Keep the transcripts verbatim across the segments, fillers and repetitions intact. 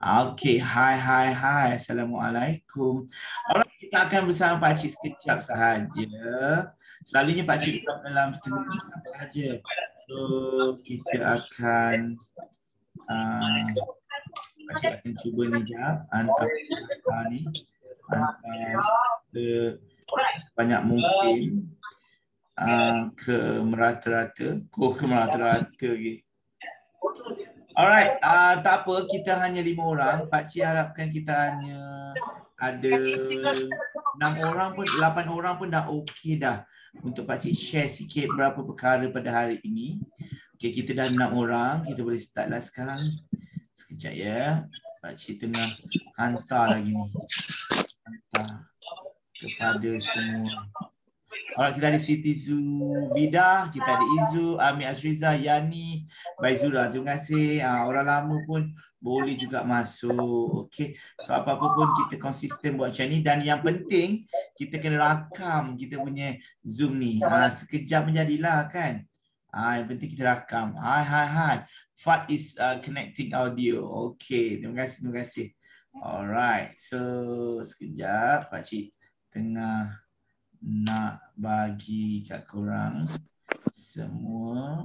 Okey, hai hai hai. Assalamualaikum. Alright, kita akan bersama Pakcik sekejap sahaja. Selalunya Pakcik buat dalam setengah jam sahaja. So, kita akan uh, Pakcik akan cuba ni jap hantar uh, ni hantar sebanyak mungkin uh, ke merata-rata. Kok ke merata-rata lagi. Alright, uh, tak apa, kita hanya lima orang. Pakcik harapkan kita hanya ada enam orang pun, lapan orang pun dah okey dah. Untuk Pakcik share sikit berapa perkara pada hari ini. Okey, kita dah enam orang, kita boleh start lah sekarang. Sekejap ya. Pakcik tengah hantar lagi ni. Hantar kepada semua. Alright, kita ada Siti Zubida, kita ada Izu, Amir Azriza, Yani, Baizura. Terima kasih. Uh, orang lama pun boleh juga masuk. Okey. So apa-apa pun kita konsisten buat macam ni. Dan yang penting, kita kena rakam kita punya Zoom ni. Uh, sekejap menjadilah kan. Uh, yang penting kita rakam. Hai, hai, hai. Fat is uh, connecting audio. Okey. Terima kasih, terima kasih. Alright. So sekejap. Pakcik tengah nak bagi kat korang semua.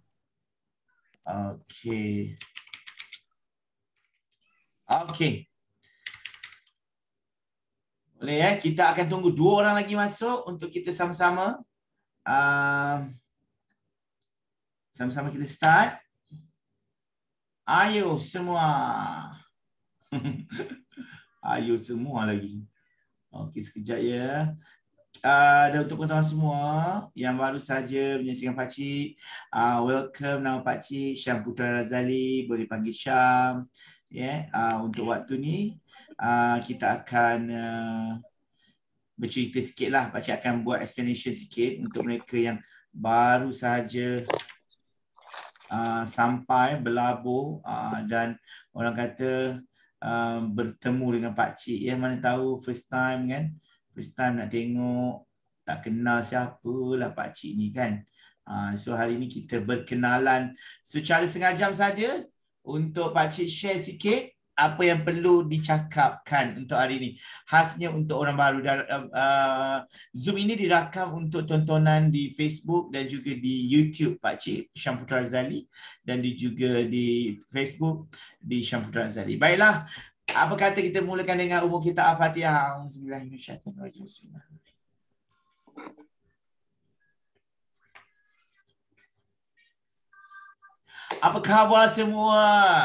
Okey. Okey. Boleh ya? Kita akan tunggu dua orang lagi masuk untuk kita sama-sama. Uh, sama-sama kita start. Ayo semua. Ayo semua lagi. Okey, sekejap ya. Uh, dan untuk pengetahuan semua yang baru saja menyaksikan Pakcik, uh, welcome. Nama Pakcik Syam Putra Razali, boleh panggil Syam. Yeah. Uh, untuk waktu ni uh, kita akan uh, bercerita sikit lah. Pakcik akan buat explanation sikit untuk mereka yang baru saja uh, sampai berlabur uh, dan orang kata uh, bertemu dengan Pakcik. Ya, mana tahu first time kan. First time nak tengok, tak kenal siapalah Pakcik ni kan. Uh, so hari ni kita berkenalan secara setengah jam saja untuk Pakcik share sikit apa yang perlu dicakapkan untuk hari ni. Khasnya untuk orang baru. Dan, uh, Zoom ini dirakam untuk tontonan di Facebook dan juga di YouTube Pakcik Syam Putra Razali dan di, juga di Facebook di Syam Putra Razali. Baiklah. Apa kata kita mulakan dengan umum kita Al-Fatihah. Bismillahirrahmanirrahim. Apa khabar semua?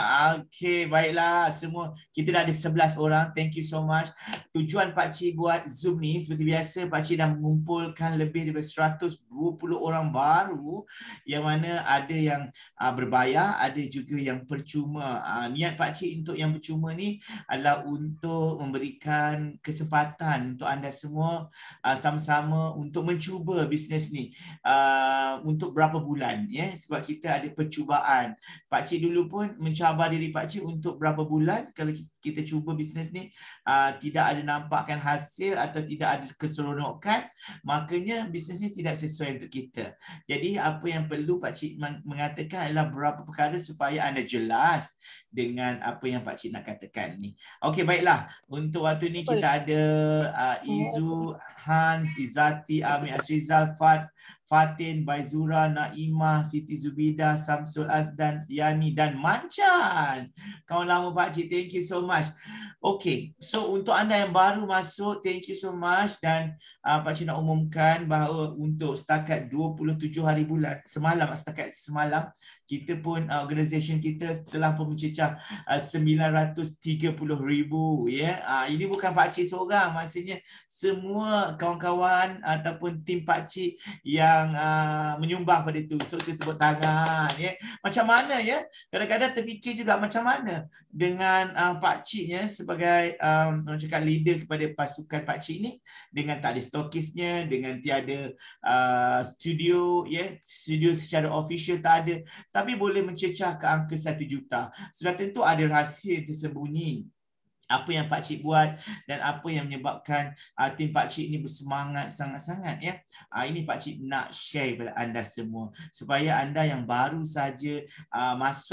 Okey, baiklah semua. Kita dah ada sebelas orang. Thank you so much. Tujuan Pakcik buat Zoom ni seperti biasa, Pakcik dah mengumpulkan lebih daripada seratus dua puluh orang baru yang mana ada yang uh, berbayar, ada juga yang percuma. Uh, niat Pakcik untuk yang percuma ni adalah untuk memberikan kesempatan untuk anda semua uh, sama-sama untuk mencuba bisnes ni uh, untuk berapa bulan ya, sebab kita ada percubaan. Pakcik dulu pun mencabar diri Pakcik untuk berapa bulan. Kalau kita cuba bisnes ni uh, tidak ada nampakkan hasil atau tidak ada keseronokan, makanya bisnes ni tidak sesuai untuk kita. Jadi apa yang perlu Pakcik mengatakan adalah beberapa perkara supaya anda jelas dengan apa yang Pakcik nak katakan ni. Okey, baiklah. Untuk waktu ni kita ada uh, Izu, Hans, Izati, Amir Azrizal, Fats, Fatin, Baizura, Naimah, Siti Zubida, Samsul Azdan, Yani dan Mancan. Kawan lama Pakcik, thank you so much. Okay, so untuk anda yang baru masuk, thank you so much. Dan uh, Pakcik nak umumkan bahawa untuk setakat dua puluh tujuh hari bulan, semalam, setakat semalam, kita pun, uh, organisasi kita telah pun mencecah uh, sembilan ratus tiga puluh ribu. Ya? Uh, ini bukan Pakcik seorang, maksudnya semua kawan-kawan ataupun tim Pakcik yang uh, menyumbang pada itu. So kita tepuk tangan. Ya? Macam mana ya? Kadang-kadang terfikir juga macam mana dengan uh, Pakciknya sebagai um, orang cakap leader kepada pasukan Pakcik ni, dengan tak ada stokisnya, dengan tiada uh, studio, ya, studio secara official tak ada, tapi boleh mencecah ke angka satu juta. Sudah tentu ada rahsia tersembunyi apa yang Pakcik buat dan apa yang menyebabkan uh, tim Pakcik ini bersemangat sangat-sangat ya. Uh, ini Pakcik nak share kepada anda semua supaya anda yang baru saja uh, masuk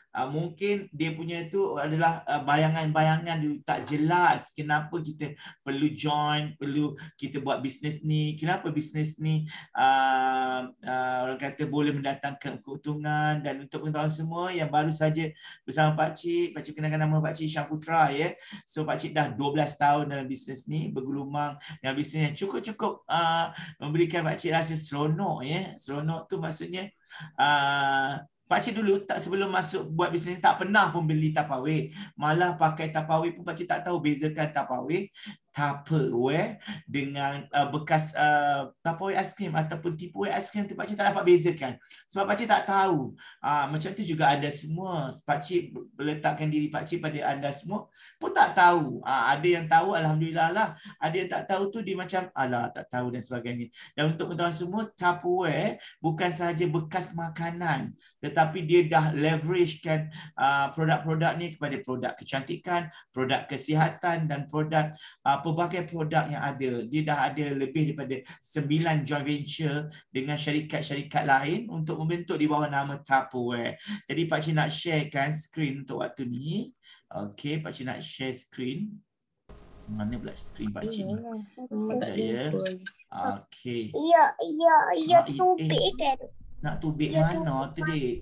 Uh, mungkin dia punya itu adalah uh, bayangan-bayangan dulu tak jelas kenapa kita perlu join, perlu kita buat bisnes ni, kenapa bisnes ni uh, uh, orang kata boleh mendatangkan keuntungan. Dan untuk pengetahuan semua yang baru saja bersama Pakcik, Pakcik kenalkan nama Pakcik Syamputra ya. So Pakcik dah dua belas tahun dalam bisnes ni, bergelumang dalam bisnes yang cukup-cukup uh, memberikan Pakcik rasa seronok ya. Seronok tu maksudnya uh, Pakcik dulu tak sebelum masuk buat bisnes tak pernah pun beli Tupperware. Malah pakai Tupperware pun Pakcik tak tahu bezakan Tupperware, Tupperware dengan uh, bekas uh, Tupperware aiskrim ataupun Tupperware aiskrim tu Pakcik tak dapat bezakan. Sebab Pakcik tak tahu. Uh, macam tu juga anda semua. Pakcik meletakkan diri Pakcik pada anda semua pun tak tahu. Uh, ada yang tahu, alhamdulillah lah. Ada yang tak tahu tu dia macam alah tak tahu dan sebagainya. Dan untuk pengetahuan semua, Tupperware bukan sahaja bekas makanan, tetapi dia dah leveragekan uh, produk-produk ni kepada produk kecantikan, produk kesihatan dan produk uh, pelbagai produk yang ada. Dia dah ada lebih daripada sembilan joint venture dengan syarikat-syarikat lain untuk membentuk di bawah nama Tupperware. Jadi Pakcik nak sharekan skrin untuk waktu ni. Okey, Pakcik nak share skrin. Mana pula skrin Pakcik ni? Sekejap ya. Okey. Ya, ya, ya, tubik eh, kan. Nak tubik mana tu dik?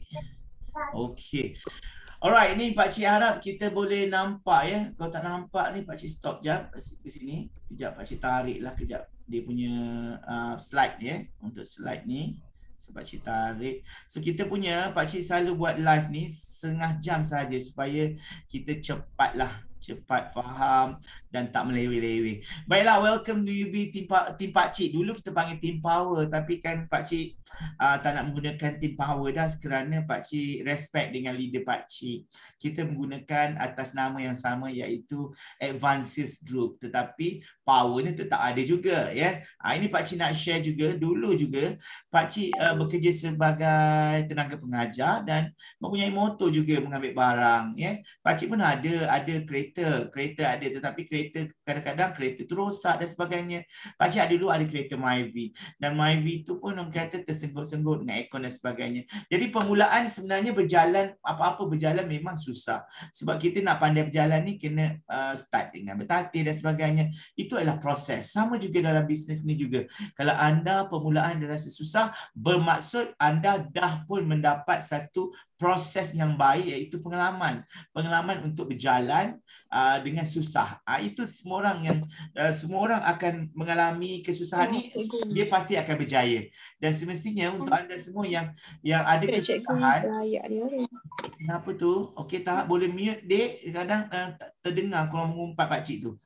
Okey. Alright, ni Pakcik harap kita boleh nampak ya. Kalau tak nampak ni Pakcik stop jap ke sini. Kejap Pakcik tarik lah kejap dia punya uh, slide ya. Untuk slide ni. So Pakcik tarik. So kita punya Pakcik selalu buat live ni setengah jam saja supaya kita cepatlah. Cepat faham dan tak meleweh-leweh. Baiklah, welcome to Newbie Team, team Pakcik. Dulu kita panggil Team Power, tapi kan Pakcik uh, tak nak menggunakan Team Power dah kerana Pakcik respect dengan leader Pakcik. Kita menggunakan atas nama yang sama iaitu Advances Group. Tetapi power ni tetap ada juga ya. Uh, ini Pakcik nak share juga. Dulu juga Pakcik uh, bekerja sebagai tenaga pengajar dan mempunyai motor juga mengambil barang ya. Pakcik pun ada ada kereta kereta ada tetapi kereta kadang-kadang kereta tu rosak dan sebagainya. Pakcik ada dulu ada kereta Myvi dan Myvi tu pun orang kata tersenggut-senggut dengan aircon dan sebagainya. Jadi permulaan sebenarnya berjalan apa-apa berjalan memang susah. Sebab kita nak pandai berjalan ni kena uh, start dengan bertatih dan sebagainya. Itu adalah proses. Sama juga dalam bisnes ni juga. Kalau anda permulaan dah rasa susah, bermaksud anda dah pun mendapat satu proses yang baik iaitu pengalaman. Pengalaman untuk berjalan uh, dengan susah. Uh, itu semua orang yang uh, semua orang akan mengalami kesusahan ni, dia pasti akan berjaya. Dan semestinya untuk anda semua yang yang ada kesusahan. Kenapa tu? Okey tak boleh mute dek. Kadang uh, terdengar kalau mengumpat Pakcik tu.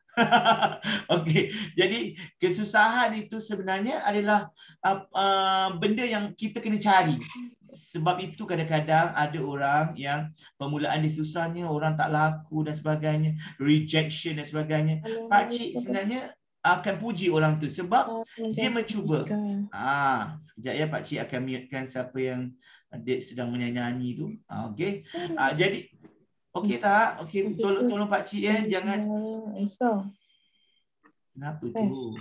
Okey, jadi kesusahan itu sebenarnya adalah uh, uh, benda yang kita kena cari. Sebab itu kadang-kadang ada orang yang permulaan dia susahnya, orang tak laku dan sebagainya, rejection dan sebagainya. Pakcik sebenarnya akan puji orang tu sebab dia mencuba. Ah, sekejap ya Pakcik akan mutekan siapa yang adik sedang menyanyi tu. Ah, okey. Ah, jadi okey tak? Okey, tolong tolong Pakcik ya, jangan. Kenapa tu?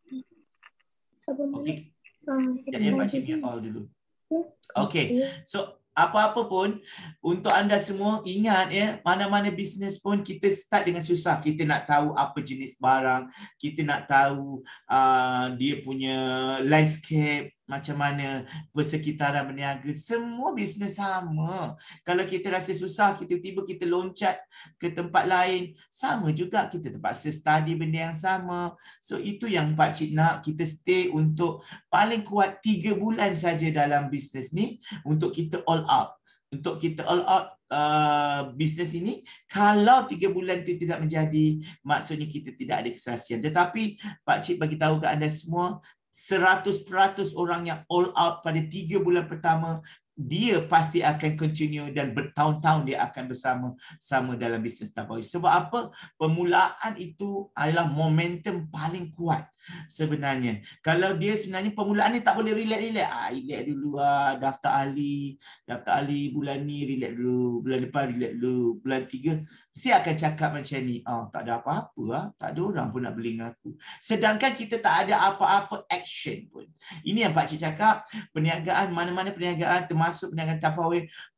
Okey. Jadi Pakcik mute all dulu. Okey, so apa-apa pun untuk anda semua ingat ya, mana-mana bisnes pun kita start dengan susah. Kita nak tahu apa jenis barang, kita nak tahu uh, dia punya landscape macam mana, persekitaran berniaga, semua bisnes sama. Kalau kita rasa susah, kita tiba kita loncat ke tempat lain, sama juga kita terpaksa study benda yang sama. So itu yang Pakcik nak kita stay untuk paling kuat tiga bulan saja dalam bisnes ni untuk kita all out. Untuk kita all out uh, bisnes ini, kalau tiga bulan itu tidak menjadi, maksudnya kita tidak ada kesaksian. Tetapi Pakcik bagi tahu ke anda semua, seratus peratus orang yang all out pada tiga bulan pertama, dia pasti akan continue dan bertahun-tahun dia akan bersama sama dalam bisnes Tupperware. Sebab apa? Permulaan itu adalah momentum paling kuat sebenarnya. Kalau dia sebenarnya permulaan ni tak boleh relax-relax. Ah, relax dulu ah, daftar ahli, daftar ahli bulan ni relax dulu, bulan depan relax dulu, bulan tiga mesti akan cakap macam ni. Oh, tak ada apa-apa ah, tak ada orang pun nak beli dengan aku. Sedangkan kita tak ada apa-apa action pun. Ini yang Pakcik cakap, perniagaan, mana-mana perniagaan termasuk perniagaan Tupperware,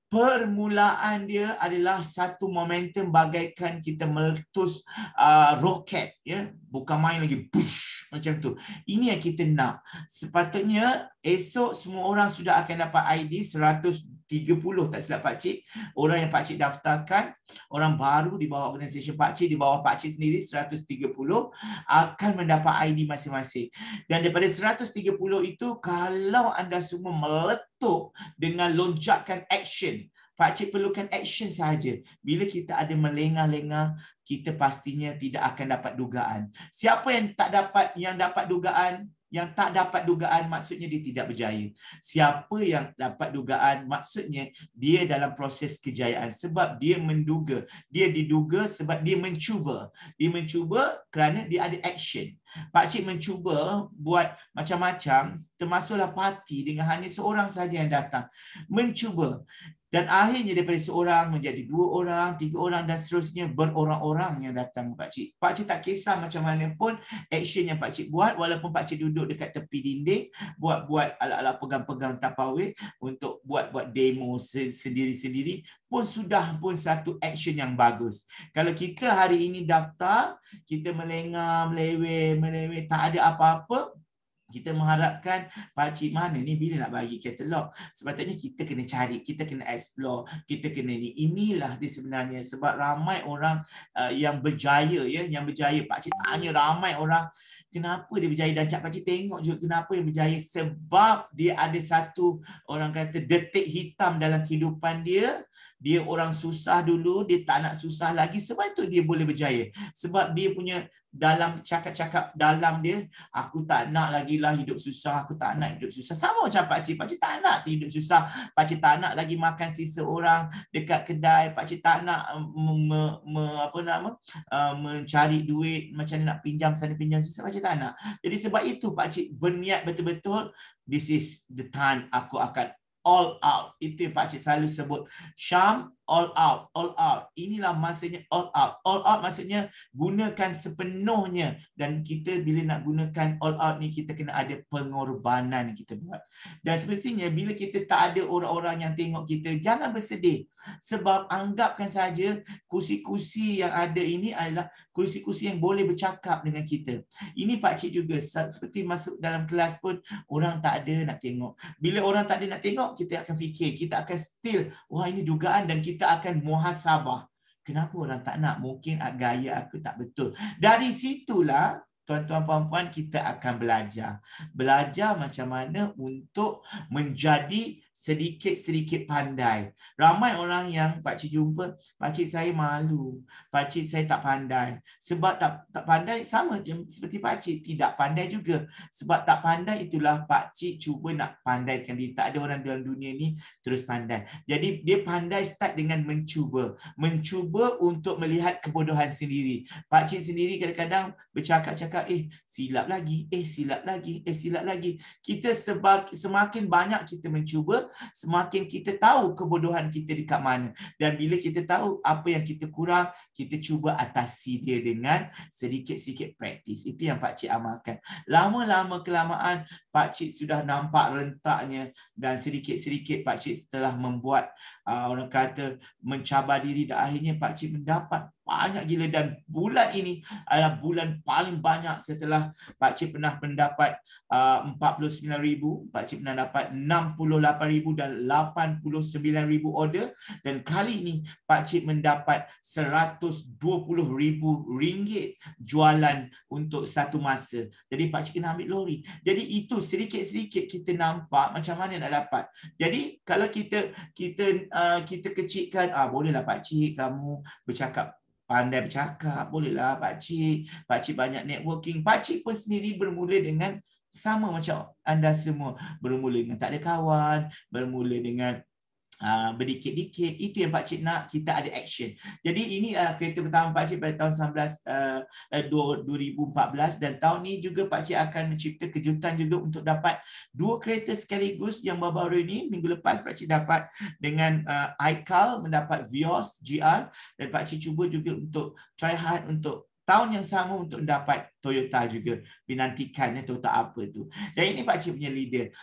permulaan dia adalah satu momentum bagaikan kita meletus uh, roket, ya, bukan main lagi push macam tu. Ini yang kita nak. Sepatutnya esok semua orang sudah akan dapat I D seratus tiga puluh, tak silap Pakcik, orang yang Pakcik daftarkan, orang baru di bawah organisasi Pakcik, di bawah Pakcik sendiri seratus tiga puluh akan mendapat I D masing-masing. Dan daripada seratus tiga puluh itu, kalau anda semua meletup dengan lonjakan action, Pakcik perlukan action sahaja. Bila kita ada melengah-lengah, kita pastinya tidak akan dapat dugaan. Siapa yang tak dapat, yang dapat dugaan, yang tak dapat dugaan, maksudnya dia tidak berjaya. Siapa yang dapat dugaan, maksudnya dia dalam proses kejayaan. Sebab dia menduga. Dia diduga sebab dia mencuba. Dia mencuba kerana dia ada action. Pakcik mencuba buat macam-macam, termasuklah parti dengan hanya seorang saja yang datang. Mencuba. Dan akhirnya daripada seorang menjadi dua orang, tiga orang dan seterusnya, berorang-orang yang datang Pakcik. Pakcik tak kisah macam mana pun action yang Pakcik buat, walaupun Pakcik duduk dekat tepi dinding, buat-buat ala-ala pegang-pegang Tupperware untuk buat-buat demo sendiri-sendiri, pun sudah pun satu action yang bagus. Kalau kita hari ini daftar, kita melengah, meleweh, meleweh, tak ada apa-apa, kita mengharapkan Pakcik mana ni bila nak bagi katalog. Sepatutnya kita kena cari, kita kena explore, kita kena ni. Inilah dia sebenarnya. Sebab ramai orang uh, yang berjaya, ya, yang berjaya. Pakcik tanya ramai orang, kenapa dia berjaya? Dan Cak Pakcik tengok juga kenapa dia berjaya. Sebab dia ada satu, orang kata, detik hitam dalam kehidupan dia. Dia orang susah dulu, dia tak nak susah lagi. Sebab itu dia boleh berjaya. Sebab dia punya dalam cakap-cakap dalam dia, aku tak nak lagi lah hidup susah, aku tak nak hidup susah. Sama macam Pakcik, Pakcik tak nak hidup susah, Pakcik tak nak lagi makan sisa orang dekat kedai, Pakcik tak nak me, me, me, apa nama uh, mencari duit macam nak pinjam sana pinjam sisa, Pakcik tak nak. Jadi sebab itu Pakcik berniat betul-betul, this is the time aku akan all out. Itu yang Pakcik selalu sebut. Syam, all out, all out. Inilah masanya all out. All out maksudnya gunakan sepenuhnya. Dan kita bila nak gunakan all out ni, kita kena ada pengorbanan kita buat. Dan semestinya bila kita tak ada orang-orang yang tengok kita, jangan bersedih. Sebab anggapkan saja kursi-kursi yang ada ini adalah kursi-kursi yang boleh bercakap dengan kita. Ini Pakcik juga, seperti masuk dalam kelas pun, orang tak ada nak tengok. Bila orang tak ada nak tengok, kita akan fikir, kita akan still, wah ini dugaan, dan kita akan muhasabah. Kenapa orang tak nak? Mungkin gaya aku tak betul. Dari situlah, tuan-tuan puan-puan, kita akan belajar. Belajar macam mana untuk menjadi sedikit-sedikit pandai. Ramai orang yang Pakcik jumpa, Pakcik saya malu, Pakcik saya tak pandai. Sebab tak tak pandai sama seperti Pakcik, tidak pandai juga. Sebab tak pandai itulah Pakcik cuba nak pandaikan diri. Tak ada orang dalam dunia ni terus pandai. Jadi dia pandai start dengan mencuba. Mencuba untuk melihat kebodohan sendiri. Pakcik sendiri kadang-kadang bercakap-cakap, eh silap lagi, eh silap lagi, eh silap lagi. Kita sebab semakin banyak kita mencuba, semakin kita tahu kebodohan kita dekat mana. Dan bila kita tahu apa yang kita kurang, kita cuba atasi dia dengan sedikit-sedikit praktis. Itu yang Pakcik amalkan. Lama-lama kelamaan, Pakcik sudah nampak rentaknya, dan sedikit-sedikit Pakcik setelah membuat, uh, orang kata, mencabar diri, dan akhirnya Pakcik mendapat banyak gila. Dan bulan ini adalah bulan paling banyak setelah Pakcik pernah mendapat uh, empat puluh sembilan ribu, Pakcik pernah dapat enam puluh lapan ribu dan lapan puluh sembilan ribu order. Dan kali ini Pakcik mendapat seratus dua puluh ribu ringgit jualan untuk satu masa. Jadi Pakcik kena ambil lori. Jadi itu sedikit-sedikit kita nampak macam mana nak dapat. Jadi kalau kita kita uh, kita kecilkan, ah bolehlah Pakcik kamu bercakap, pandai bercakap, bolehlah Pakcik, Pakcik banyak networking. Pakcik pun sendiri bermula dengan sama macam anda semua. Bermula dengan tak ada kawan, bermula dengan Uh, berdikit-dikit. Itu yang Pakcik nak, kita ada action. Jadi ini uh, kereta pertama Pakcik pada tahun sembilan belas, uh, dua ribu empat belas, dan tahun ini juga Pakcik akan mencipta kejutan juga untuk dapat dua kereta sekaligus. Yang baru-baru ini, minggu lepas Pakcik dapat dengan uh, iCal, mendapat Vios G R, dan Pakcik cuba juga untuk try hard untuk tahun yang sama untuk mendapat Toyota juga. Dinantikannya Toyota apa tu. Dan ini Pakcik punya leader.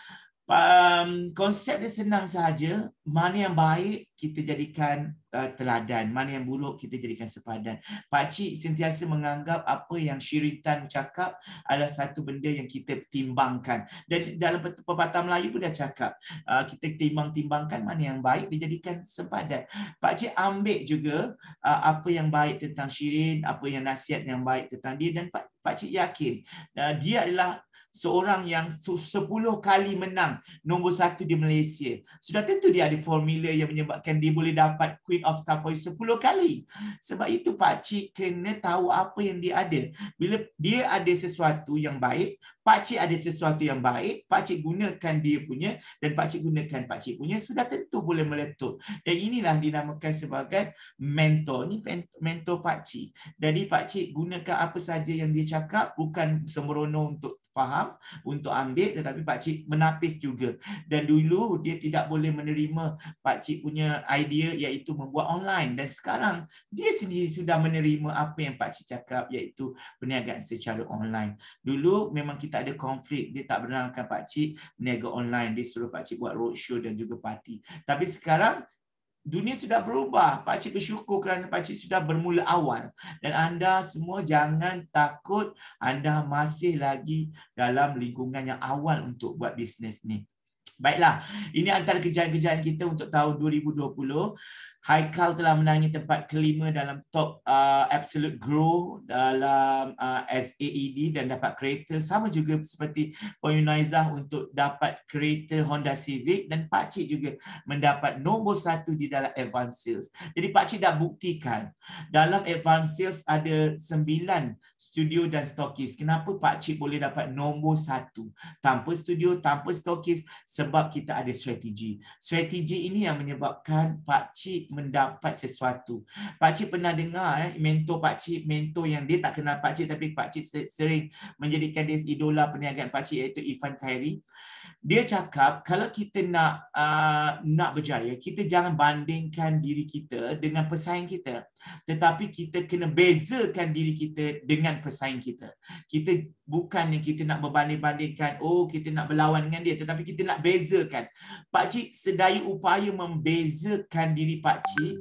Um, konsep dia senang sahaja. Mana yang baik kita jadikan uh, teladan, mana yang buruk kita jadikan sepadan. Pakcik sentiasa menganggap apa yang syiritan cakap adalah satu benda yang kita timbangkan. Dan dalam pepatah Melayu pun dah cakap, uh, kita timbang-timbangkan mana yang baik dijadikan sepadan. Pakcik ambil juga uh, apa yang baik tentang Syirin, apa yang nasihat yang baik tentang dia, dan Pak, Pakcik yakin uh, dia adalah seorang yang sepuluh kali menang nombor satu di Malaysia. Sudah tentu dia ada formula yang menyebabkan dia boleh dapat Queen of Tupperware sepuluh kali. Sebab itu Pakcik kena tahu apa yang dia ada. Bila dia ada sesuatu yang baik, Pakcik ada sesuatu yang baik, Pakcik gunakan dia punya dan Pakcik gunakan Pakcik punya, sudah tentu boleh meletup. Dan inilah dinamakan sebagai mentor. Ni mentor Pakcik. Jadi Pakcik gunakan apa saja yang dia cakap, bukan sembrono untuk faham, untuk ambil, tetapi Pakcik menapis juga. Dan dulu dia tidak boleh menerima Pakcik punya idea iaitu membuat online, dan sekarang dia sendiri sudah menerima apa yang Pakcik cakap iaitu perniagaan secara online. Dulu memang kita ada konflik, dia tak benarkan Pakcik berniaga online, dia suruh Pakcik buat roadshow dan juga parti. Tapi sekarang dunia sudah berubah. Pakcik bersyukur kerana Pakcik sudah bermula awal. Dan anda semua jangan takut, anda masih lagi dalam lingkungan yang awal untuk buat bisnes ni. Baiklah, ini antara kejayaan-kejayaan kita untuk tahun dua ribu dua puluh. Haikal telah menangi tempat kelima dalam top uh, absolute grow dalam uh, S A E D dan dapat kereta, sama juga seperti Poyunaizah untuk dapat kereta Honda Civic, dan Pakcik juga mendapat nombor satu di dalam advanced sales. Jadi Pakcik dah buktikan dalam advanced sales ada sembilan studio dan stokis. Kenapa Pakcik boleh dapat nombor satu tanpa studio, tanpa stokis? Sebab kita ada strategi. Strategi ini yang menyebabkan Pakcik mendapat sesuatu. Pakcik pernah dengar eh, mentor Pakcik, mentor yang dia tak kenal Pakcik tapi Pakcik sering menjadikan dia idola perniagaan Pakcik, iaitu Ifan Khairi. Dia cakap kalau kita nak uh, nak berjaya, kita jangan bandingkan diri kita dengan pesaing kita, tetapi kita kena bezakan diri kita dengan pesaing kita. Kita bukannya kita nak berbanding-bandingkan, oh kita nak berlawan dengan dia, tetapi kita nak bezakan. Pakcik sedaya upaya membezakan diri Pakcik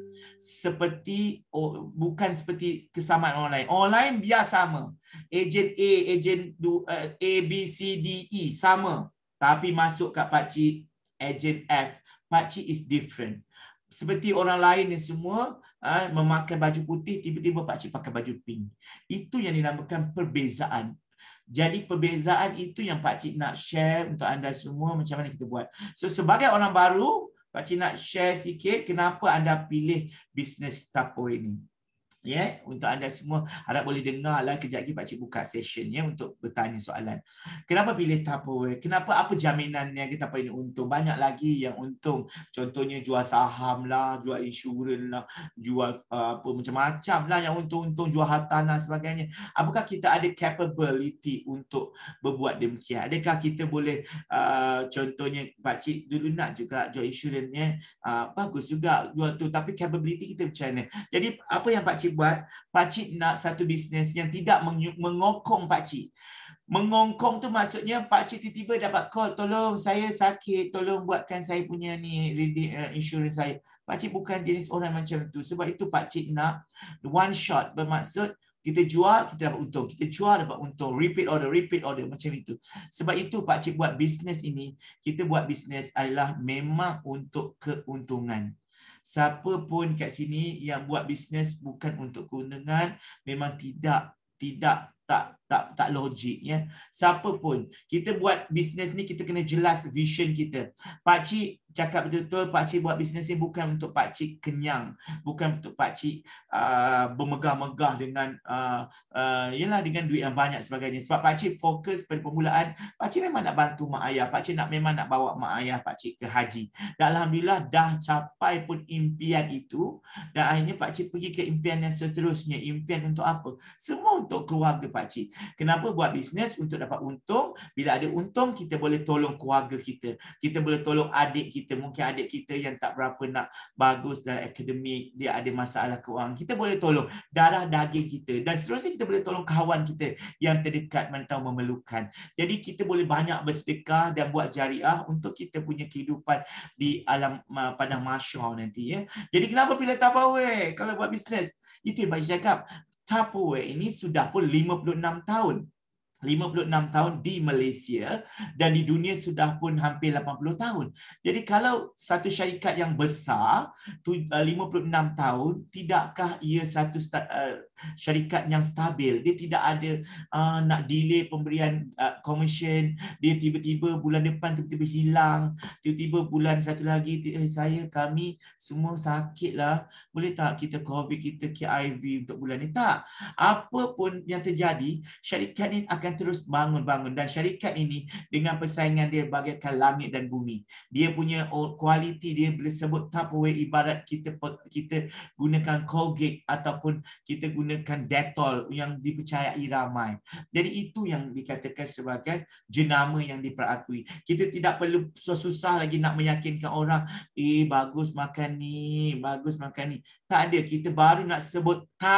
seperti oh, bukan seperti kesamaan orang lain. Orang lain biar sama. Ejen A, ejen uh, A, B, C, D, E sama. Tapi masuk kat Pakcik, ejen F, Pakcik is different. Seperti orang lain ni semua uh, memakai baju putih, tiba-tiba Pakcik pakai baju pink. Itu yang dinamakan perbezaan. Jadi perbezaan itu yang Pakcik nak share untuk anda semua macam mana kita buat. So sebagai orang baru, Pakcik nak share sikit kenapa anda pilih Business Tupperware ini. Ya, yeah, untuk anda semua harap boleh dengarlah. Kejap lagi Pakcik buka session ya untuk bertanya soalan. Kenapa pilih Tupperware? Kenapa, apa jaminan yang kita pilih untung? Banyak lagi yang untung. Contohnya jual saham lah, jual insurans lah, jual uh, apa macam-macam lah yang untung-untung, jual hartanah sebagainya. Apakah kita ada capability untuk berbuat demikian? Adakah kita boleh uh, contohnya Pakcik dulu nak juga jual insurans, uh, bagus juga jual tu, tapi capability kita macam mana? Jadi apa yang Pakcik buat, Pakcik nak satu bisnes yang tidak mengokong Pakcik. Mengongkong tu maksudnya Pakcik tiba-tiba dapat call, tolong saya sakit, tolong buatkan saya punya ni insurans saya. Pakcik bukan jenis orang macam tu. Sebab itu Pakcik nak one shot, bermaksud kita jual, kita dapat untung. Kita jual, dapat untung. Repeat order, repeat order. Macam itu. Sebab itu Pakcik buat bisnes ini. Kita buat bisnes adalah memang untuk keuntungan. Siapa pun kat sini yang buat bisnes bukan untuk keuntungan, memang tidak tidak tak tak tak logik ya. Siapa pun kita buat bisnes ni, kita kena jelas vision kita. Pakcik cakap betul-betul, Pakcik buat bisnes ni bukan untuk Pakcik kenyang, bukan untuk Pakcik uh, bermegah-megah dengan uh, uh, yalah dengan duit yang banyak sebagainya. Sebab Pakcik fokus pada permulaan, Pakcik memang nak bantu mak ayah, Pakcik nak memang nak bawa mak ayah Pakcik ke haji. Dan alhamdulillah dah capai pun impian itu, dan akhirnya Pakcik pergi ke impian yang seterusnya. Impian untuk apa? Semua untuk keluarga pakcik. Kenapa buat bisnes? Untuk dapat untung. Bila ada untung, kita boleh tolong keluarga kita. Kita boleh tolong adik kita. Mungkin adik kita yang tak berapa nak bagus dalam akademik, dia ada masalah keuangan. Kita boleh tolong darah daging kita. Dan seterusnya kita boleh tolong kawan kita yang terdekat mana tahu memerlukan. Jadi kita boleh banyak bersedekah dan buat jariah untuk kita punya kehidupan di alam padang mahsyar nanti, ya. Jadi kenapa pilih Tupperware kalau buat bisnes? Itu yang Pakcik cakap. Tupperware ini sudah pun lima puluh enam tahun. lima puluh enam tahun di Malaysia dan di dunia sudah pun hampir lapan puluh tahun. Jadi kalau satu syarikat yang besar lima puluh enam tahun, tidakkah ia satu syarikat yang stabil? Dia tidak ada uh, nak delay pemberian uh, commission, dia tiba-tiba bulan depan tiba-tiba hilang, tiba-tiba bulan satu lagi eh, saya kami semua sakitlah, boleh tak kita COVID, kita K I V untuk bulan ni? Tak. Apa pun yang terjadi, syarikat ini akan terus bangun-bangun dan syarikat ini dengan persaingan dia bagaikan langit dan bumi. Dia punya kualiti dia boleh sebut Tupperware ibarat kita kita gunakan Colgate ataupun kita gunakan Dettol yang dipercayai ramai. Jadi itu yang dikatakan sebagai jenama yang diperakui. Kita tidak perlu susah-susah lagi nak meyakinkan orang, eh bagus makan ni, bagus makan ni. Tak ada, kita baru nak sebut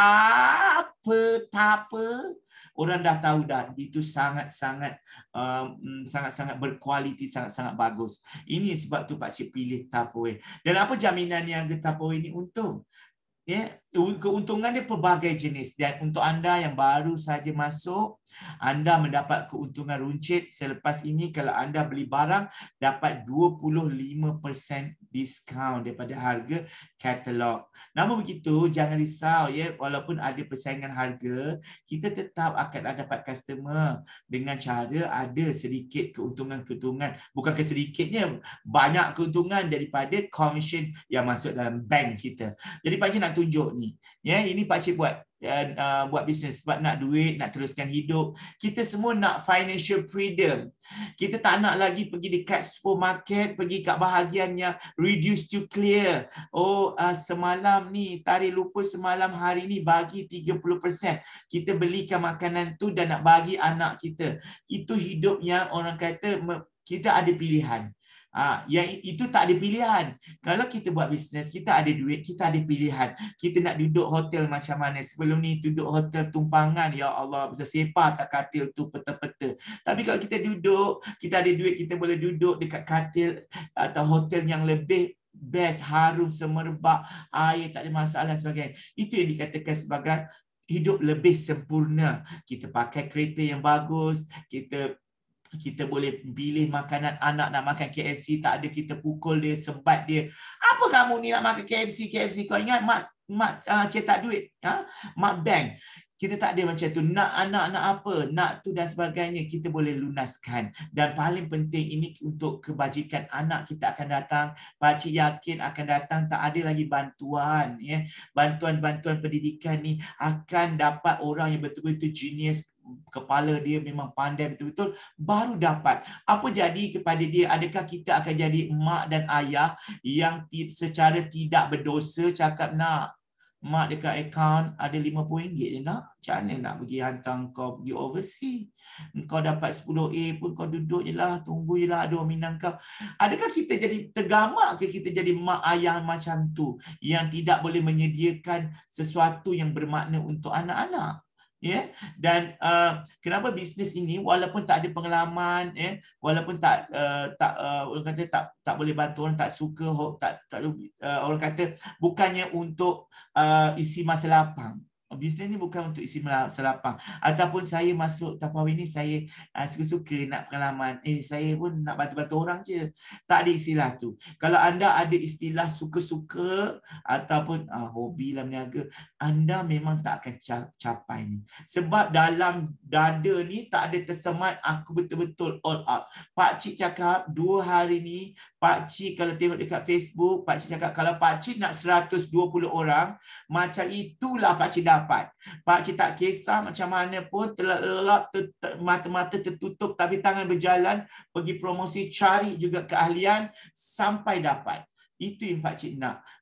tak apa, tak apa. Orang dah tahu dah, itu sangat-sangat um, sangat-sangat berkualiti, sangat-sangat bagus. Ini sebab tu Pakcik pilih Tupperware. Dan apa jaminan yang di Tupperware ini untung? Ya, keuntungan dia pelbagai jenis. Dan untuk anda yang baru saja masuk, anda mendapat keuntungan runcit. Selepas ini kalau anda beli barang dapat dua puluh lima peratus diskaun daripada harga katalog. Namun begitu jangan risau, ya, walaupun ada persaingan harga, kita tetap akan dapat customer dengan cara ada sedikit keuntungan-keuntungan. Bukan kesedikitnya, banyak keuntungan daripada commission yang masuk dalam bank kita. Jadi Pakcik nak tunjuk ni. Ya, ini Pakcik buat uh, uh, buat bisnes sebab nak duit, nak teruskan hidup. Kita semua nak financial freedom. Kita tak nak lagi pergi dekat supermarket, pergi kat bahagian yang reduce to clear. Oh, uh, semalam ni, tarikh lupa semalam, hari ni bagi tiga puluh peratus. Kita belikan makanan tu dan nak bagi anak kita. Itu hidup yang orang kata kita ada pilihan. Ah, yang itu tak ada pilihan. Kalau kita buat bisnes, kita ada duit, kita ada pilihan. Kita nak duduk hotel macam mana? Sebelum ni duduk hotel tumpangan, ya Allah, bisa sepah tak katil tu peta-peta. Tapi kalau kita duduk, kita ada duit, kita boleh duduk dekat katil atau hotel yang lebih best, harum semerbak, air tak ada masalah sebagainya. Itu yang dikatakan sebagai hidup lebih sempurna. Kita pakai kereta yang bagus, kita kita boleh pilih makanan. Anak nak makan K F C, tak ada kita pukul dia, sebat dia. Apa kamu ni nak makan K F C, K F C? Kau ingat mak mak uh, cetak duit, ha? Mak bank. Kita tak ada macam tu. Nak anak nak apa, nak tu dan sebagainya, kita boleh lunaskan. Dan paling penting ini untuk kebajikan anak kita akan datang. Pakcik yakin akan datang, tak ada lagi bantuan, ya. Bantuan-bantuan pendidikan ni akan dapat orang yang betul-betul genius, kepala dia memang pandai betul-betul, baru dapat. Apa jadi kepada dia? Adakah kita akan jadi mak dan ayah yang secara tidak berdosa cakap nak mak dekat akaun ada lima puluh ringgit je nak? Macam mana nak pergi hantar kau pergi overseas? Kau dapat sepuluh A pun kau duduk je lah, tunggu je lah ada orang minang kau. Adakah kita jadi tergamak ke kita jadi mak ayah macam tu yang tidak boleh menyediakan sesuatu yang bermakna untuk anak-anak? Ya, dan uh, kenapa bisnes ini walaupun tak ada pengalaman, ya, walaupun tak uh, tak uh, orang kata tak tak boleh bantu orang, tak suka, tak tak uh, orang kata bukannya untuk uh, isi masa lapang. Bisnes ni bukan untuk isi masa lapang. Ataupun saya masuk Tupperware ni saya uh, suka-suka nak pengalaman. Eh saya pun nak bantu-bantu orang je. Tak ada istilah tu. Kalau anda ada istilah suka-suka ataupun uh, hobi lah berniaga, anda memang tak akan capai ni. Sebab dalam dada ni tak ada tersemat aku betul-betul all out. Pakcik cakap dua hari ni, Pakcik kalau tengok dekat Facebook, Pakcik cakap kalau Pakcik nak seratus dua puluh orang, macam itulah Pakcik dapat. Pakcik tak kisah macam mana pun, terlelap, mata-mata tertutup tapi tangan berjalan, pergi promosi, cari juga keahlian sampai dapat. Itu yang Pakcik nak.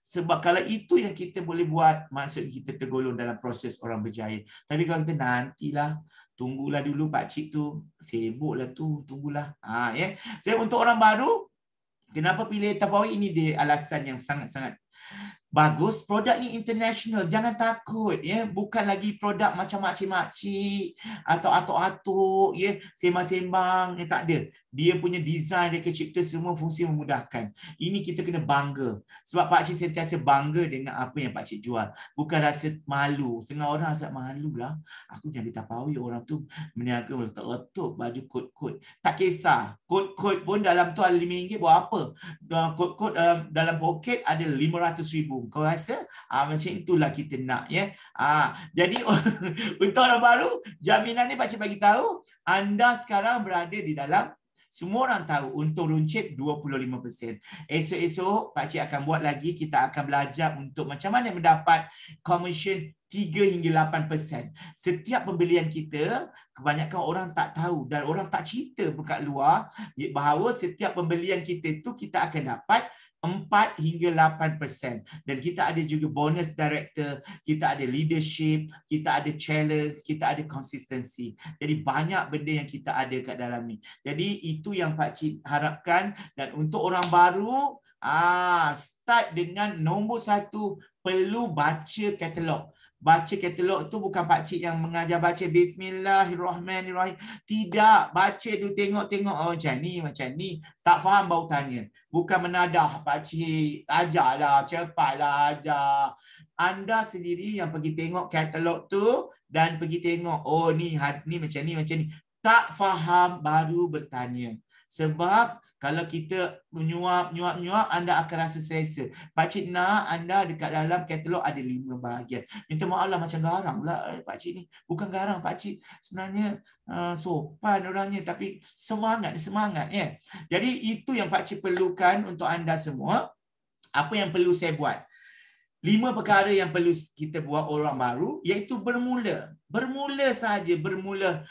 Sebab kalau itu yang kita boleh buat, maksud kita tergolong dalam proses orang berjaya. Tapi kalau kita nantilah, tunggulah dulu pakcik tu, sibuklah tu, tunggulah. Ha, ya. Saya untuk orang baru, kenapa pilih Tupperware ini, dia alasan yang sangat-sangat bagus. Produk ni international, jangan takut ya, bukan lagi produk macam makcik-makcik atau atuk-atuk ya, sembang-sembang ya, tak ada. Dia punya design dia cipta semua fungsi memudahkan. Ini kita kena bangga. Sebab pakcik sentiasa bangga dengan apa yang pakcik jual. Bukan rasa malu. Setengah orang rasa malu lah. Aku yang di Tupperware, orang tu meniaga letup-letup baju kod-kod. Tak kisah. Kod-kod pun dalam tu ada lima ringgit buat apa? Kod-kod dalam, dalam poket ada lima ratus ribu. Kau rasa? Ah, macam itulah kita nak ya. Ah, jadi untuk orang baru, jaminan ni pakcik bagi tahu, anda sekarang berada di dalam, semua orang tahu untung runcit dua puluh lima peratus. Esok-esok pakcik akan buat lagi, kita akan belajar untuk macam mana mendapat commission tiga hingga lapan peratus. Setiap pembelian kita, kebanyakan orang tak tahu dan orang tak cerita dekat luar bahawa setiap pembelian kita tu kita akan dapat empat hingga lapan peratus. Dan kita ada juga bonus director, kita ada leadership, kita ada challenge, kita ada consistency. Jadi banyak benda yang kita ada kat dalam ni. Jadi itu yang pakcik harapkan. Dan untuk orang baru, ah, start dengan nombor satu, perlu baca katalog. Baca katalog tu bukan pakcik yang mengajar baca Bismillahirrahmanirrahim. Tidak, baca dulu, tengok-tengok, oh macam ni, macam ni. Tak faham baru tanya. Bukan menadah pakcik, ajarlah, cepatlah ajar. Anda sendiri yang pergi tengok katalog tu dan pergi tengok, oh ni, ni macam ni, macam ni. Tak faham baru bertanya. Sebab kalau kita menyuap, nyuap, nyuap, anda akan rasa selesa. Pakcik nak anda dekat dalam katalog ada lima bahagian. Minta maaf lah macam garang pula eh, pakcik ni. Bukan garang pakcik. Sebenarnya uh, sopan orangnya. Tapi semangat, semangat ya. Jadi itu yang pakcik perlukan untuk anda semua. Apa yang perlu saya buat? Lima perkara yang perlu kita buat orang baru, iaitu bermula. Bermula saja, bermula.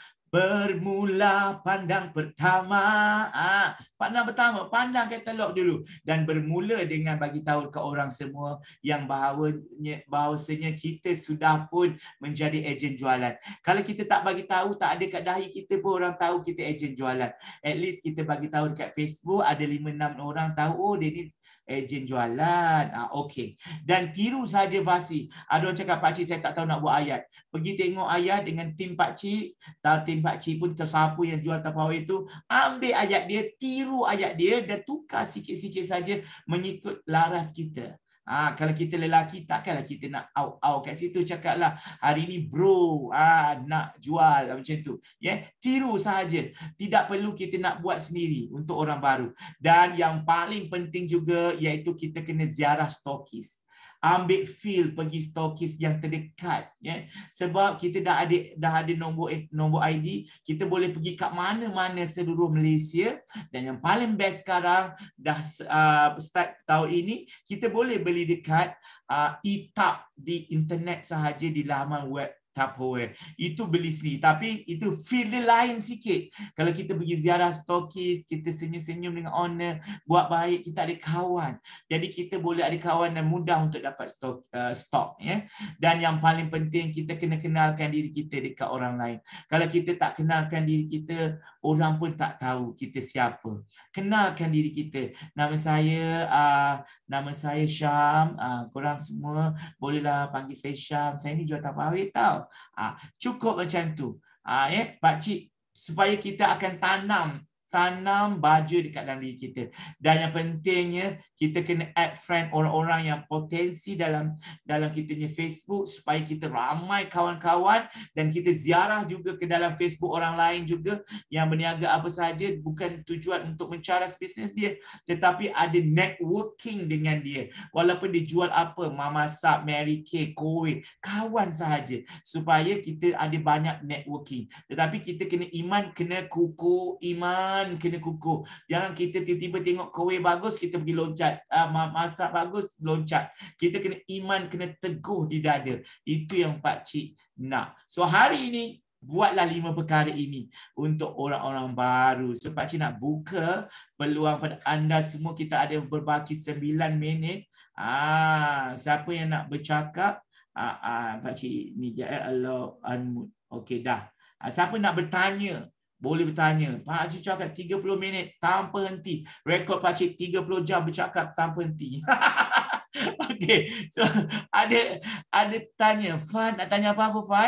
Bermula pandang pertama. Ah, pandang pertama, pandang katalog dulu. Dan bermula dengan bagi tahu ke orang semua yang bahawanya, bahawasanya kita sudah pun menjadi ejen jualan. Kalau kita tak bagi tahu, tak ada kat dahi kita pun orang tahu kita ejen jualan. At least kita bagi tahu dekat Facebook, ada lima enam orang tahu, oh dia ni ejen jualan. Ah, okey. Dan tiru saja fasi. Ada orang cakap, pakcik saya tak tahu nak buat ayat. Pergi tengok ayat dengan tim pakcik. Tahu tim pakcik pun siapa yang jual Tupperware itu. Ambil ayat dia, tiru ayat dia dan tukar sikit-sikit saja mengikut laras kita. Ah, kalau kita lelaki, takkanlah kita nak au-au kat situ cakaplah hari ni bro ah, nak jual macam tu. Ya, yeah? Tiru sahaja. Tidak perlu kita nak buat sendiri untuk orang baru. Dan yang paling penting juga iaitu kita kena ziarah stokis. Ambil feel pergi stokis yang terdekat ya. Sebab kita dah ada dah ada nombor nombor I D, kita boleh pergi kat mana-mana seluruh Malaysia. Dan yang paling best sekarang dah uh, start tahun ini, kita boleh beli dekat uh, e-tap di internet sahaja di laman web Tupperware. Itu beli sendiri. Tapi itu feel dia lain sikit. Kalau kita pergi ziarah stokis, kita senyum-senyum dengan owner, buat baik, kita ada kawan. Jadi kita boleh ada kawan dan mudah untuk dapat stok. Uh, stok ya. Dan yang paling penting, kita kena kenalkan diri kita dekat orang lain. Kalau kita tak kenalkan diri kita, orang pun tak tahu kita siapa. Kenalkan diri kita. Nama saya, uh, nama saya Syam. Uh, korang semua bolehlah panggil saya Syam. Saya ni jual Tupperware tau. Ha, cukup macam tu. Ha, ya, pakcik, supaya kita akan tanam tanam baju dekat dalam diri kita. Dan yang pentingnya, kita kena add friend orang-orang yang potensi dalam dalam kita punya Facebook supaya kita ramai kawan-kawan dan kita ziarah juga ke dalam Facebook orang lain juga yang berniaga apa sahaja, bukan tujuan untuk mencaras bisnes dia, tetapi ada networking dengan dia. Walaupun dia jual apa, mamasak, Mary Kay, kowe, kawan sahaja supaya kita ada banyak networking. Tetapi kita kena iman, kena kukuh, iman kena kukuh. Jangan kita tiba-tiba tengok kowe bagus, kita pergi loncat. Uh, masak bagus, loncat. Kita kena iman, kena teguh di dada. Itu yang pakcik nak. So hari ini, buatlah lima perkara ini untuk orang-orang baru. So pakcik nak buka peluang pada anda semua. Kita ada berbaki sembilan minit Ah, siapa yang nak bercakap? Ah, ah, Pakcik ni je. Allah unmute. Okey dah. Ah, siapa nak bertanya? Boleh bertanya. Pakcik cakap tiga puluh minit tanpa henti. Rekod Pakcik tiga puluh jam bercakap tanpa henti. Okey. So ada ada tanya. Fad nak tanya apa-apa Fad?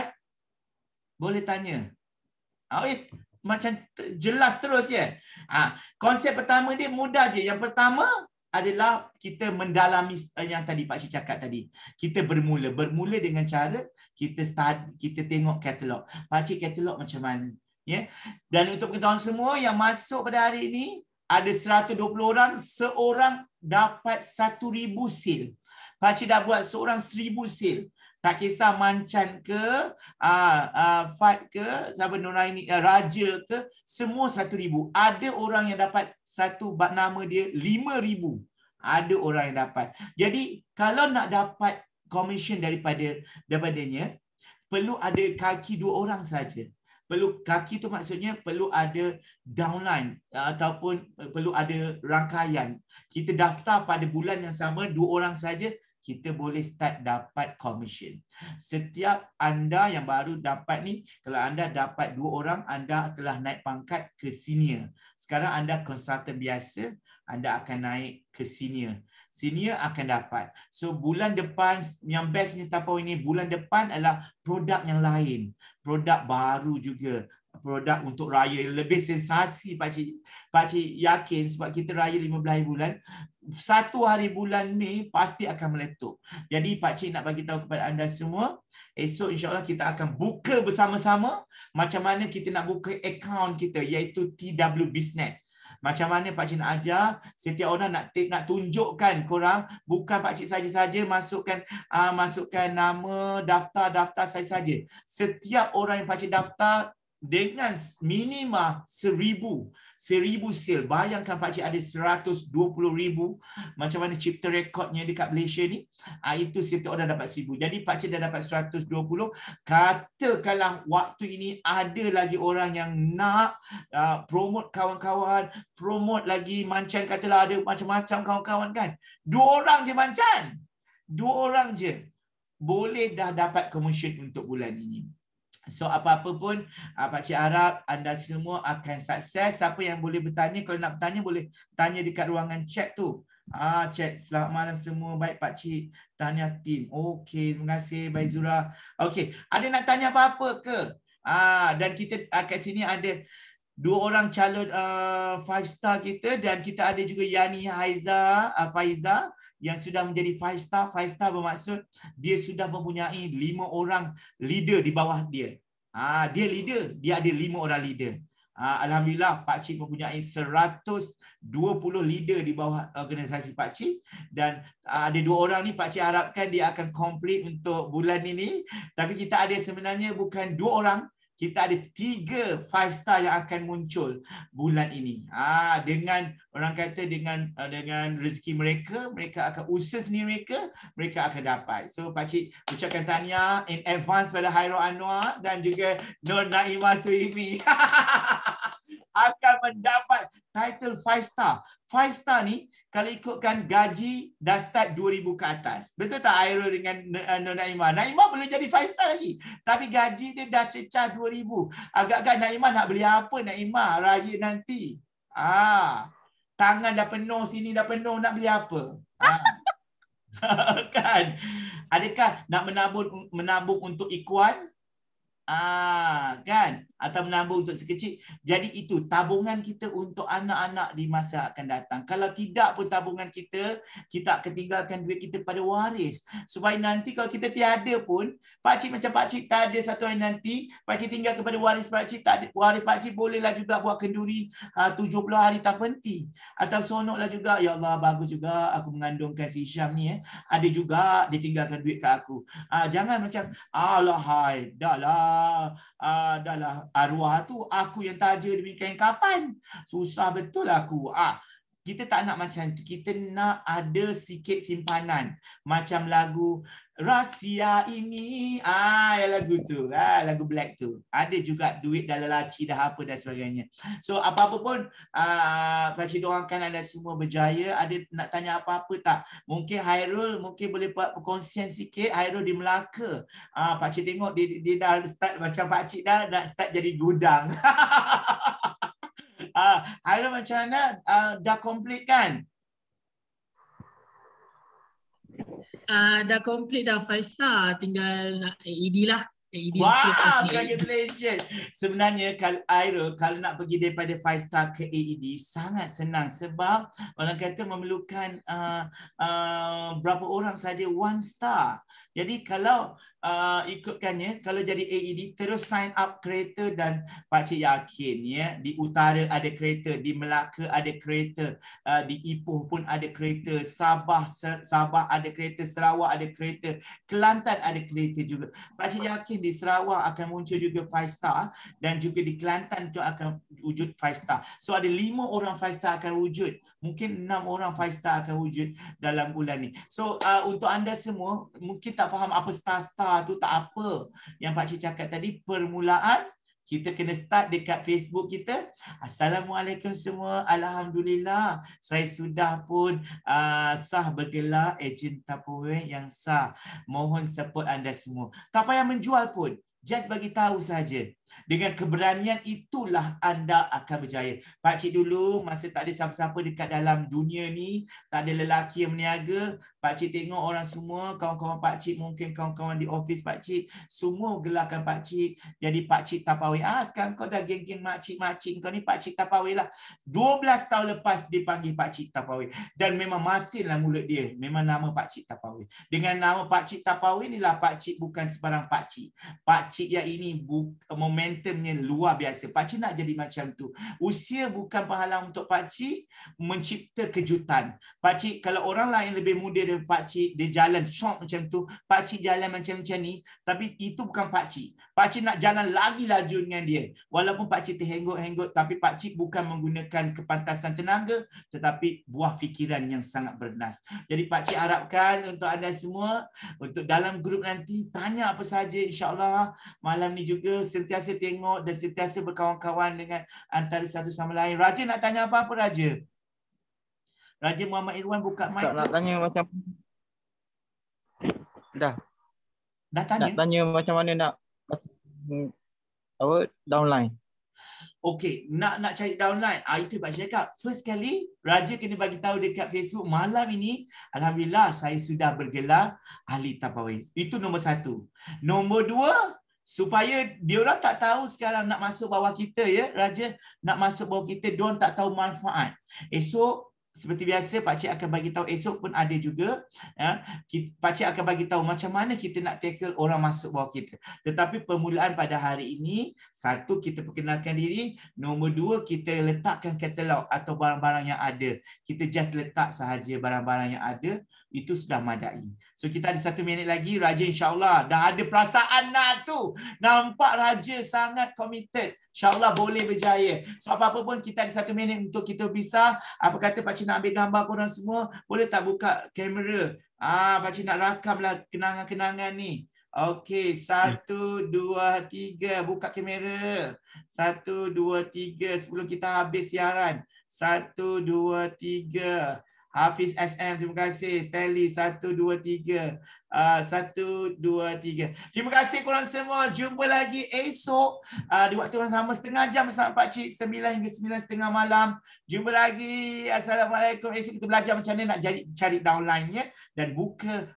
Boleh tanya. Oh, eh, macam jelas terus ya. Ah, konsep pertama dia mudah je. Yang pertama adalah kita mendalami yang tadi Pakcik cakap tadi. Kita bermula. Bermula dengan cara kita start, kita tengok katalog. Pakcik katalog macam mana? Ya. Dan untuk pengetahuan semua yang masuk pada hari ini, ada seratus dua puluh orang, seorang dapat satu ribu sale. Pakcik dah buat seorang seribu sale. Tak kisah Mancan ke, uh, uh, Fad ke, sahabat Nuraini, uh, Raja ke, semua satu ribu. Ada orang yang dapat satu nama dia lima ribu. Ada orang yang dapat. Jadi kalau nak dapat commission daripada daripadanya, perlu ada kaki dua orang saja. Perlu kaki tu maksudnya perlu ada downline ataupun perlu ada rangkaian. Kita daftar pada bulan yang sama, dua orang saja, kita boleh start dapat commission. Setiap anda yang baru dapat ni, kalau anda dapat dua orang, anda telah naik pangkat ke senior. Sekarang anda konsultan biasa, anda akan naik ke senior. Senior akan dapat. So bulan depan, yang bestnya Tupperware ini, bulan depan adalah produk yang lain. Produk baru juga. Produk untuk raya lebih sensasi Pakcik. Pakcik yakin sebab kita raya lima belas bulan. Satu hari bulan Mei pasti akan meletup. Jadi Pakcik nak bagi tahu kepada anda semua, esok insya-Allah kita akan buka bersama-sama macam mana kita nak buka akaun kita, iaitu T W Business. Macam mana Pakcik nak ajar, setiap orang nak nak tunjukkan korang, bukan Pakcik saja-saja masukkan uh, masukkan nama, daftar-daftar saja-saja. Setiap orang yang Pakcik daftar dengan minima seribu. Seribu sale. Bayangkan Pakcik ada seratus dua puluh ribu. Macam mana cipta rekodnya dekat Malaysia ni. Ah, itu setiap orang dapat seribu. Jadi Pakcik dah dapat seratus dua puluh. Katakanlah waktu ini ada lagi orang yang nak uh, promote kawan-kawan. Promote lagi Mancan, katalah ada macam-macam kawan-kawan kan. Dua orang je Mancan. Dua orang je. Boleh dah dapat commission untuk bulan ini. So apa-apa pun, uh, Pakcik harap anda semua akan sukses. Siapa yang boleh bertanya, kalau nak bertanya boleh tanya dekat ruangan chat tu. Ah, chat, selamat malam semua. Baik Pakcik, tanya tim. Okey, terima kasih Baik Zura. Okey, ada nak tanya apa-apa ke? Ah, dan kita uh, kat sini ada dua orang calon uh, five star kita, dan kita ada juga Yani Haiza, uh, Faiza yang sudah menjadi five star. Five star bermaksud dia sudah mempunyai lima orang leader di bawah dia. Ah, dia leader, dia ada lima orang leader. Ah, Alhamdulillah Pakcik mempunyai seratus dua puluh leader di bawah organisasi Pakcik, dan uh, ada dua orang ni Pakcik harapkan dia akan complete untuk bulan ini. Tapi kita ada sebenarnya bukan dua orang, kita ada tiga five star yang akan muncul bulan ini. Ah, dengan orang kata dengan uh, dengan rezeki mereka, mereka akan usaha sendiri mereka, mereka akan dapat. So Pakcik ucapkan tahniah in advance pada Hairul Anwar dan juga Nur Naimah Suimi. Akan mendapat title five star. Five star ni kalau ikutkan gaji dah start dua ribu ke atas. Betul tak Hairul dengan Nur Naimah? Naimah boleh jadi five star lagi. Tapi gaji dia dah cecah dua ribu. Agak-agak Naimah nak beli apa Naimah raya nanti? Ah, tangan dah penuh, sini dah penuh, nak beli apa? Ah. Kan? Adakah nak menabung menabung untuk ikhwan? Ah, kan? Atau menabung untuk sekecil. Jadi itu tabungan kita untuk anak-anak di masa akan datang. Kalau tidak pun tabungan kita, kita akan tinggalkan duit kita pada waris. Supaya nanti kalau kita tiada pun, Pakcik macam Pakcik tak ada satu hari nanti, Pakcik tinggal kepada waris Pakcik, tak ada, waris Pakcik bolehlah juga buat kenduri uh, tujuh puluh hari tak penting. Atau sonoklah juga, ya Allah bagus juga aku mengandungkan si Syam ni. Eh. Ada juga ditinggalkan duit ke aku. Uh, jangan macam, alah hai, dah lah, uh, dah lah. Arwah tu aku yang taja demikian kapan. Susah betul aku. Ah, Kita tak nak macam tu. Kita nak ada sikit simpanan. Macam lagu Rahsia Ini. Ah, yang lagu tu. Ah, lagu Black tu. Ada juga duit dah lelaki dah apa dan sebagainya. So, apa-apa pun, uh, Pakcik doakan anda semua berjaya. Ada nak tanya apa-apa tak? Mungkin Hairul, mungkin boleh buat perkongsian sikit. Hairul di Melaka. Ah, Pakcik tengok dia, dia dah start macam Pakcik dah, dah start jadi gudang. Ah, Hairul macam mana? Uh, dah complete kan? Uh, dah complete dah five star. Tinggal nak A E D lah. A E D Wow, congratulations. Sebenarnya kalau Hairul, kalau nak pergi daripada five star ke A E D, sangat senang. Sebab orang kata memerlukan uh, uh, berapa orang saja one star. Jadi kalau uh, ikutkannya, kalau jadi A E D, terus sign up kereta dan Pakcik yakin ya, di utara ada kereta, di Melaka ada kereta, uh, di Ipoh pun ada kereta, Sabah Sabah ada kereta, Sarawak ada kereta, Kelantan ada kereta juga. Pakcik yakin di Sarawak akan muncul juga five star dan juga di Kelantan itu akan wujud five star. So ada lima orang five star akan wujud. Mungkin enam orang five star akan wujud dalam bulan ni. So uh, untuk anda semua mungkin tak faham apa star-star tu, tak apa. Yang Pakcik cakap tadi, permulaan kita kena start dekat Facebook kita. Assalamualaikum semua. Alhamdulillah. Saya sudah pun uh, sah bergelar ejen Tupperware yang sah. Mohon support anda semua. Tak payah menjual pun. Just bagi tahu saja. Dengan keberanian itulah anda akan berjaya. Pakcik dulu masa tak ada siapa-siapa dekat dalam dunia ni, tak ada lelaki yang berniaga, Pakcik tengok orang semua, kawan-kawan Pakcik, mungkin kawan-kawan di office Pakcik, semua gelarkan Pakcik jadi Pakcik Tupperware. Ah, sekarang kau dah geng-geng makcik-makcik, kau ni Pakcik Tupperware lah. dua belas tahun lepas dipanggil Pakcik Tupperware. Dan memang masihlah mulut dia, memang nama Pakcik Tupperware. Dengan nama Pakcik Tupperware inilah Pakcik bukan sebarang Pakcik. Pakcik yang ini momentumnya luar biasa. Pakcik nak jadi macam tu. Usia bukan penghalang untuk Pakcik mencipta kejutan. Pakcik, kalau orang lain lebih muda daripada Pakcik, dia jalan short macam tu, Pakcik jalan macam-macam ni, tapi itu bukan Pakcik. Pakcik nak jalan lagi laju dengan dia. Walaupun Pakcik terhenggot-henggot, tapi Pakcik bukan menggunakan kepantasan tenaga, tetapi buah fikiran yang sangat bernas. Jadi Pakcik harapkan untuk anda semua, untuk dalam grup nanti, tanya apa saja, insyaAllah malam ni juga sentiasa tengok dan sentiasa berkawan-kawan dengan antara satu sama lain. Raja nak tanya apa-apa, Raja? Raja Muhammad Irwan buka mic. Tak nak tanya macam dah. Dah tanya? Nak tanya macam mana nak apa downline. Okey, nak nak cari downline. Ah, itu Pakcik cakap. First kali Raja kena bagi tahu dekat Facebook malam ini, alhamdulillah saya sudah bergelar ahli Tupperware. Itu nombor satu. Nombor dua, supaya diorang tak tahu sekarang nak masuk bawah kita ya, Raja, nak masuk bawah kita, diorang tak tahu manfaat. Esok seperti biasa Pakcik akan bagi tahu, esok pun ada juga ya, Pakcik akan bagi tahu macam mana kita nak tackle orang masuk bawah kita. Tetapi permulaan pada hari ini, satu, kita perkenalkan diri, nombor dua, kita letakkan katalog atau barang-barang yang ada. Kita just letak sahaja barang-barang yang ada, itu sudah madai. So kita ada satu minit lagi. Raja insyaAllah dah ada perasaan nak tu. Nampak Raja sangat committed. InsyaAllah boleh berjaya. So apa-apa pun kita ada satu minit untuk kita bisa. Apa kata Pakcik nak ambil gambar korang semua? Boleh tak buka kamera? Ah, Pakcik nak rakamlah kenangan-kenangan ni. Okey, satu, dua, tiga. Buka kamera. Satu, dua, tiga. Sebelum kita habis siaran. Satu, dua, tiga. Hafiz S M, terima kasih. Stanley, satu, dua, tiga. Uh, satu, dua, tiga. Terima kasih korang semua. Jumpa lagi esok uh, di waktu yang sama, setengah jam bersama Pakcik, sembilan hingga sembilan setengah malam. Jumpa lagi. Assalamualaikum. Esok kita belajar macam mana nak cari, cari downline-nya dan buka